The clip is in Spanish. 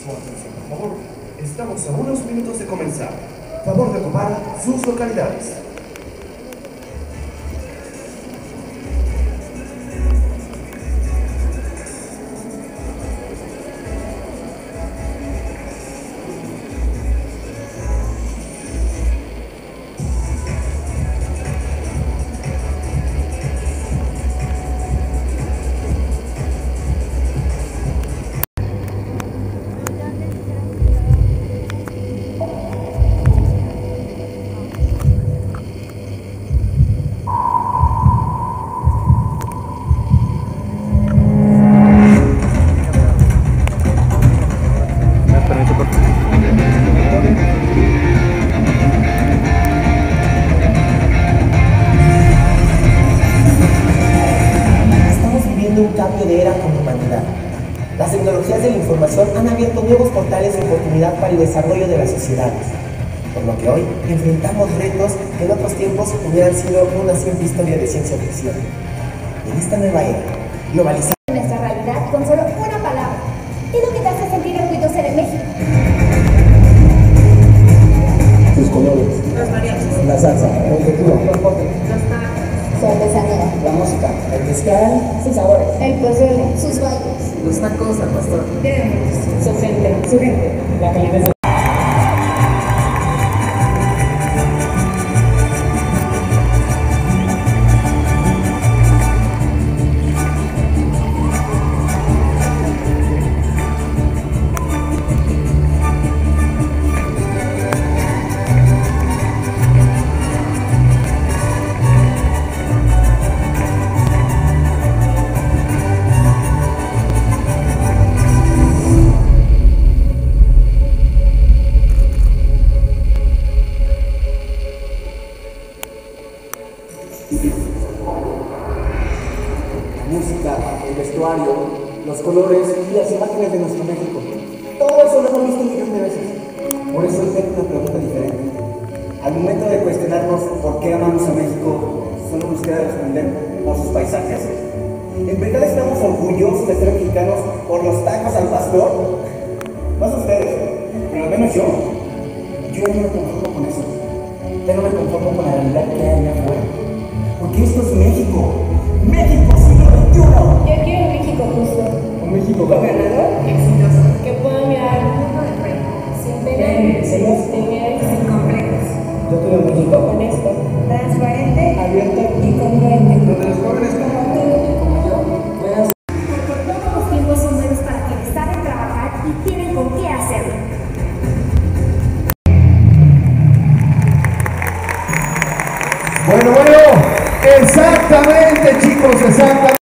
Su atención, por favor. Estamos a unos minutos de comenzar. Favor de ocupar sus localidades. Un cambio de era como humanidad. Las tecnologías de la información han abierto nuevos portales de oportunidad para el desarrollo de las sociedades, por lo que hoy enfrentamos retos que en otros tiempos hubieran sido una simple historia de ciencia ficción. En esta nueva era, globalizada, nuestra realidad con solo una palabra. ¿Qué es lo que te hace sentir orgulloso de México? sus colores, Los mariachis, la salsa, el objetivo, los postres, los tacos, su artesanía, la música, el mezcal, sus sabores, el pozole, sus bailes, los tacos al pastor, su gente, la calidez de... La música, el vestuario, los colores y las imágenes de nuestro México. Todo eso lo hemos visto un millón de veces. Por eso hoy tengo una pregunta diferente. Al momento de cuestionarnos por qué amamos a México, solo nos queda responder por sus paisajes. ¿En verdad estamos orgullosos de ser mexicanos por los tacos al pastor? No sé ustedes, pero al menos yo no me conformo con eso. Ya no me conformo con la realidad que hay allá afuera. Porque esto es México. ¡México siglo XXI! Yo quiero un México justo, Un México gobernador y exitoso, que pueda mirar al mundo de frente, sin pena, sin miedo y sin complejos. Yo quiero un México Honesto, transparente abierto y congruente. donde los jóvenes como tú y como yo puedan... Porque todos los tiempos son buenos para quienes saben trabajar y tienen con qué hacerlo. Bueno, exactamente, chicos, exactamente.